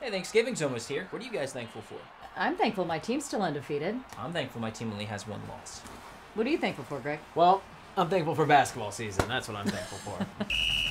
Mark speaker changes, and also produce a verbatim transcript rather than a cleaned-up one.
Speaker 1: Hey, Thanksgiving's almost here. What are you guys thankful for?
Speaker 2: I'm thankful my team's still undefeated.
Speaker 1: I'm thankful my team only has one loss.
Speaker 2: What are you thankful for, Greg?
Speaker 3: Well, I'm thankful for basketball season. That's what I'm thankful for.